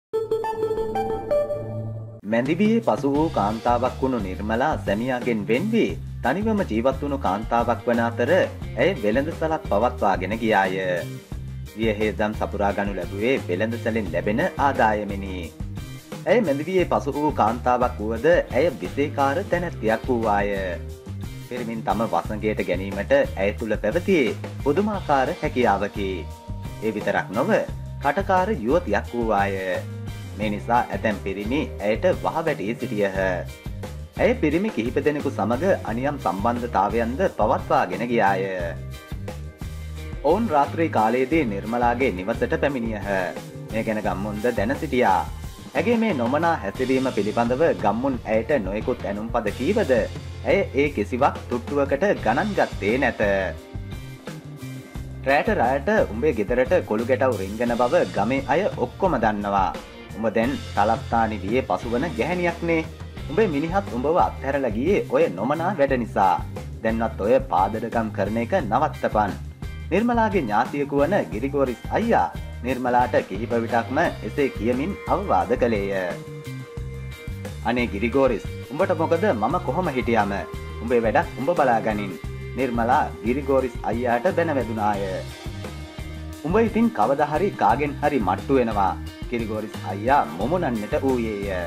මැදිවියේ පසු වූ කාන්තාවක් වුණු නිර්මලා සැමියාගෙන් වෙන් වී තනිවම ජීවත් වුණු කාන්තාවක් වන අතර ඇය වෙළඳසලක් පවත්වාගෙන ගියාය. වියහියදම් සපුරා ගනු ලැබුවේ වෙළඳසැලෙන් ලැබෙන ආදායමෙනි. ඇය මැදිවියේ පසු වූ කාන්තාවක් වුවද ඇය විසේකාර තැනැත්තියක් වූවාය. පිරිමින් තම වසඟයට ගැනීමට ඇය තුළ පැවතියේ පුදුමාකාර හැකියාවකි. ඒ විතරක් නොව කටකාර යුවතියක් වූවාය. මේ නිසා ඇතැම් පිරිමි ඇයට වහවැටී සිටියහ. ඇය පිරිමි කිහිප දෙනෙකු සමග අනියම් සම්බන්ධතාවයන්ද පවත්වාගෙන ගියාය. ඔවුන් රාත්‍රී කාලයේදී නිර්මලාගේ නිවසට පැමිණියහ. මේ ගැන ගම්මුන්ද දැන සිටියා. ඇගේ මේ නොමනා හැසිරීම පිළිබඳව ගම්මුන් ඇයට නොයෙකුත් ඇනුම් පද කීවද ඇය ඒ කිසිවක් තුට්ටුවකට ගණන් ගත්තේ නැත. රැට රායට උඹේ ගෙදරට කොළු ගැටව් රිංගන බව ගමේ අය ඔක්කොම දන්නවා. උඹ දැන් තලස්ථානි වියේ පසුවන ගැහැණියක්නේ. උඹේ මිනිහත් උඹව අත්හැරලා ගියේ ඔය නොමනා වැඩ නිසා. දැන්වත් ඔය පාදඩකම් කරන එක නවත්තපන්. නිර්මලාගේ ඥාතියෙකු වන ගිරිගෝරිස් අයියා නිර්මලාට කිහිප විටක්ම එසේ කියමින් අවවාද කළේය. අනේ ගිරිගෝරිස්, උඹට මොකද මම කොහොම හිටියම? උඹේ වැඩක් උඹ බලාගනින්. නිර්මලා ගිරිගෝරිස් අයියාට බැන වැදුනාය. උඹ ඉතින් කවදා හරි කාගෙන් හරි මට්ටු වෙනවා. ගිරිගෝරිස් අයියා මොමුනන්නට ඌයේය.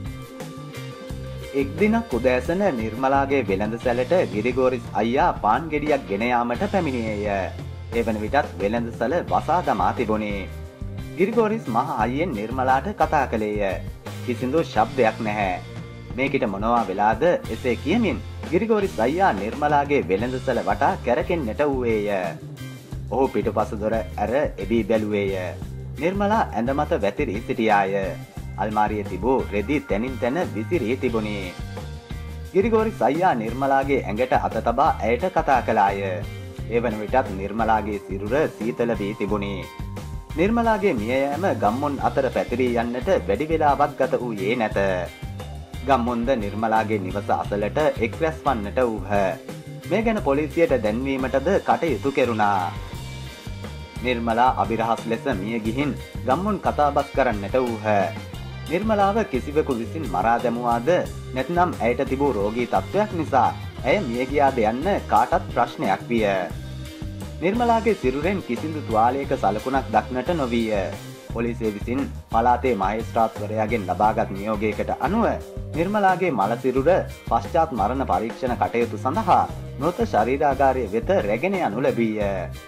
එක් දිනක් උදෑසන නිර්මලාගේ වෙළඳසැලට ගිරිගෝරිස් අයියා පාන් ගෙඩියක් ගෙන යාමට පැමිණියේය. ඒ වන විටත් වෙළඳසැල වසා දමා තිබුණේ. ගිරිගෝරිස් මහ අයියෙන් නිර්මලාට කතා කළේය. කිසිදු ශබ්දයක් නැහැ. මේකිට මොනවා වෙලාද එසේ කියමින් ගිරිගෝරිස් අයියා නිර්මලාගේ වෙළඳසැල වටා කැරකෙන්නට වූයේය. ඔහු පිටුපස දොර ඇර එබී බැලුවේය. නිර්මලා ඇඳ මත වැතිරී සිටියාය. අල්මාරියේ තිබූ රෙදි තැනින් තැන විසිරී තිබුණි. ගිරිගෝරිස් අයියා නිර්මලාගේ ඇඟට අත තබා ඇයට කතා කළාය. ඒ වන විටත් නිර්මලාගේ සිරුර සීතල වී තිබුණි. නිර්මලාගේ මිය යෑම ගම්මුන් අතර පැතිරී යන්නට වැඩි වේලාවක් ගත වූයේ නැත. ගම්මුන්ද නිර්මලාගේ නිවස අසලට එක් රැස් වන්නට වූහ. මේ ගැන පොලිසියට දැන්වීමටද කටයුතු කෙරුණා. නිර්මලා අභිරහස් ලෙස මිය ගිහින් ගම්මුන් කතාබස් කරන්නට වූහ. නිර්මලාව කිසිවෙකු විසින් මරා දැමුවාද නැත්නම් ඇයට තිබූ රෝගී තත්ත්වයක් නිසා ඇය මිය ගියාද යන්න කාටත් ප්‍රශ්නයක් විය. නිර්මලාගේ සිරුරෙන් කිසිදු තුවාලයක සලකුණක් දක්නට නොවිය. පොලිසිය විසින් පළාතේ මහේස්ත්‍රාත්වරයාගෙන් ලබාගත් නියෝගයකට අනුව නිර්මලාගේ මල සිරුර පශ්චාත් මරණ පරීක්ෂණ කටයුතු සඳහා මෘත ශරීරාගාරය වෙත රැගෙන යනු ලැබීය.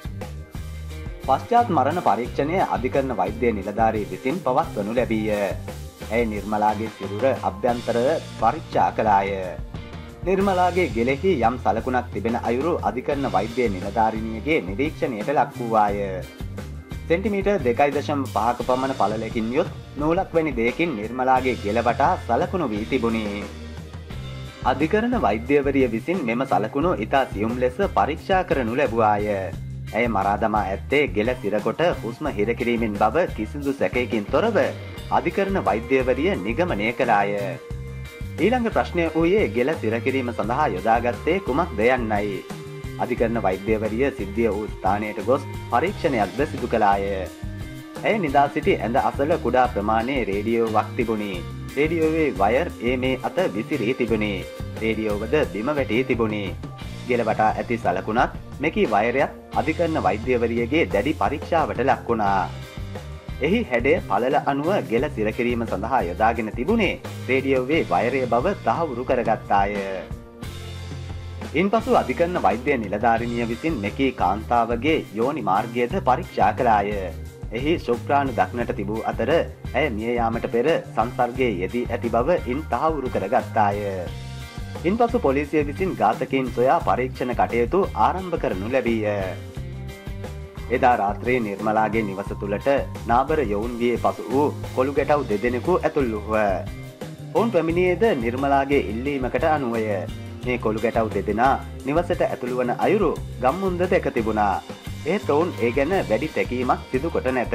පශ්චාත් මරණ පරීක්ෂණය අධිකරණ වෛද්‍ය නිලධාරී විසින් පවත්වනු ලැබීය. ඇය නිර්මලාගේ සිරුර අභ්‍යන්තරව පරීක්ෂා කළාය. නිර්මලාගේ ගෙලෙහි යම් සලකුණක් තිබෙන අයුරු අධිකරණ වෛද්‍ය නිලධාරිනියගේ නිරීක්ෂණයට ලක් වූවාය. සෙන්ටිමීටර් 2.5ක පමණ පළලකින් යුත් නූලක් වැනි දෙයකින් නිර්මලාගේ ගෙල වටා සලකුණු වී තිබුණි. අධිකරණ වෛද්‍යවරිය විසින් මෙම සලකුණු ඉතා සියුම් ලෙස පරීක්ෂා කරනු ලැබුවාය. ඇය මරා දමා ඇත්තේ ගෙල සිරකොට හුස්ම හිර කිරීමෙන් බව කිසිදු සැකයකින් තොරව අධිකරණ වෛද්‍යවරිය නිගමනය කළාය. ඊළඟ ප්‍රශ්නය වූයේ ගෙල සිර කිරීම සඳහා යොදාගත්තේ කුමක්ද යන්නයි. අධිකරණ වෛද්‍යවරිය සිද්ධිය වූ ස්ථානයට ගොස් පරීක්ෂණයක්ද සිදු කළාය. ඇය නිදා සිටි ඇඳ අසල කුඩා ප්‍රමාණයේ රේඩියෝවක් තිබුණි. රේඩියෝවේ වයර් ඒ මේ අත විසිරී තිබුණි. රේඩියෝවද බිම වැටී තිබුණි. ගෙල වටා ඇති සලකුණත් මෙකී වයරයත් අධිකරණ වෛද්‍යවරියගේ දැඩි පරීක්ෂාවට ලක් වුණා. එහි හැඩය පළල අනුව ගෙල සිර කිරීම සඳහා යොදාගෙන තිබුණේ රේඩියෝවේ වයරය බව තහවුරු කරගත්තාය. ඉන්පසු අධිකරණ වෛද්‍ය නිලධාරිනිය විසින් මෙකී කාන්තාවගේ යෝනි මාර්ගයද පරීක්ෂා කළාය. එහි ශුක්‍රාණු දක්නට තිබූ අතර ඇය මිය යාමට පෙර සංසර්ගයේ යෙදී ඇති බව ඉන් තහවුරු කරගත්තාය. ඉන්පසු පොලිසිය විසින් ඝාතකයින් සොයා පරීක්ෂණ කටයුතු ආරම්භ කරනු ලැබීය. එදා රාත්‍රියේ නිර්මලාගේ නිවස තුළට නාබර යොවුන් වියේ පසු වූ කොළු ගැටව් දෙදෙනෙකු ඇතුල් වූහ. ඔවුන් පැමිණියේද නිර්මලාගේ ඉල්ලීමකට අනුවය. මේ කොළු ගැටව් දෙදෙනා නිවසට ඇතුළු වන අයුරු ගම්මුන්ද දැක තිබුණා. ඒත් ඔවුන් ඒ ගැන වැඩි තැකීමක් සිදු කොට නැත.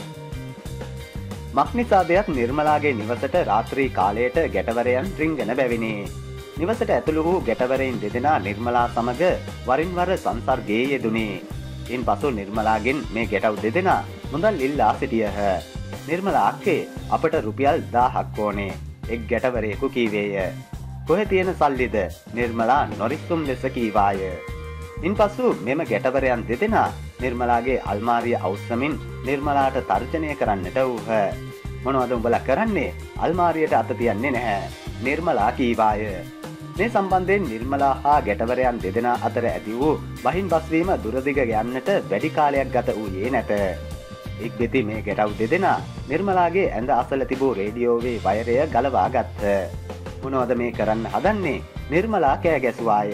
මක්නිසාදයක් නිර්මලාගේ නිවසට රාත්‍රී කාලයට ගැටවරයන් රිංගන බැවිනි. නිවසට ඇතුළු වූ ගැටවරයින් දෙදෙනා නිර්මලා සමග වරින් වර සංසර්ගයේ යෙදුණි. ඉන්පසු නිර්මලාගෙන් මේ ගැටව් දෙදෙනා මුදල් ඉල්ලා සිටියහ. නිර්මලා අක්කේ අපට රුපියල් 1000ක් ඕනේ. එක් ගැටවරයෙකු කීවේය. කොහෙ තියෙන සල්ලිද? නිර්මලා නොරිස්සුම් ලෙස කීවාය. ඉන්පසු මෙම ගැටවරයන් දෙදෙනා නිර්මලාගේ අල්මාරිය අවුස්සමින් නිර්මලාට තර්ජනය කරන්නට වූහ. මොනවද උඹලා කරන්නේ? අල්මාරියට අත තියන්නේ නැහැ. නිර්මලා කීවාය. මේ සම්බන්ධයෙන් නිර්මලා හා ගැටවරයන් දෙදෙනා අතර ඇති වූ බහින් බස්වීම දුරදිග යන්නට වැඩි කාලයක් ගත වූයේ නැත. ඉක්බිති මේ ගැටව් දෙදෙනා නිර්මලාගේ ඇඳ අසල තිබූ රේඩියෝවේ වයරය ගලවා ගත්ත. මොනවද මේ කරන්න හදන්නේ? නිර්මලා කෑ ගැසුවාය.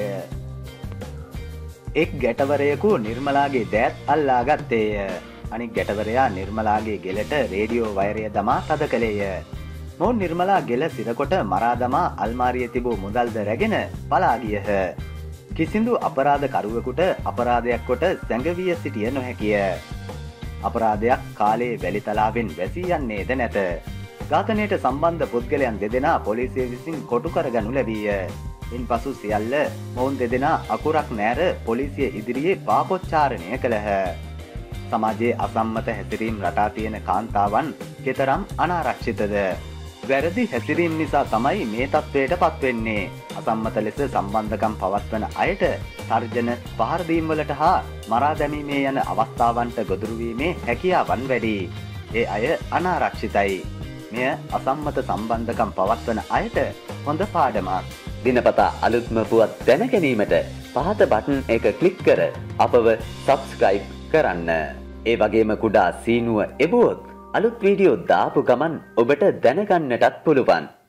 එක් ගැටවරයෙකු නිර්මලාගේ දෑත් අල්ලා ගත්තේය. අනික් ගැටවරයා නිර්මලාගේ ගෙලට රේඩියෝ වයරය දමා තද කළේය. මොවුන් නිර්මලා ගෙල සිරකොට මරා දමා අල්මාරියේ තිබූ මුදල්ද රැගෙන පලා ගියහ. කිසිදු අපරාධ කරුවෙකුට අපරාධයක් කොට සැඟවිය සිටිය නොහැකිය. අපරාධයක් කාලේ වැලිතලාවෙන් වැසී යන්නේද නැත. ඝාතනයට සම්බන්ධ පුද්ගලයන් දෙදෙනා පොලිසිය විසින් කොටු කරගනු ලැබීය. ඉන්පසු සියල්ල මොවුන් දෙදෙනා අකුරක් නැර පොලිසිය ඉදිරියේ පාපොච්චාරණය කළහ. සමාජයේ අසම්මත හැසිරීම් රටා තියෙන කාන්තාවන් කෙතරම් අනාරක්ෂිතද? වැරදි හැසිරීම් නිසා තමයි මේ තත්ත්වයට පත්වෙන්නේ. අසම්මත ලෙස සම්බන්ධකම් පවත්වන අයට තර්ජන, පහර දීම් වලට හා මරා දැමීමේ යන අවස්ථාවන්ට ගොදුරු වීමේ හැකියාවන් වැඩි. ඒ අය අනාරක්ෂිතයි. මෙය අසම්මත සම්බන්ධකම් පවත්වන අයට හොඳ පාඩමක්. දිනපතා අලුත්ම පුවත් දැන ගැනීමට පහත බටන් එක ක්ලික් කර අපව සබ්ස්ක්‍රයිබ් කරන්න. ඒ වගේම කුඩා සීනුව එබුවොත් අලුත් වීඩියෝ දාපු ගමන් ඔබට දැනගන්නටත් පුළුවන්.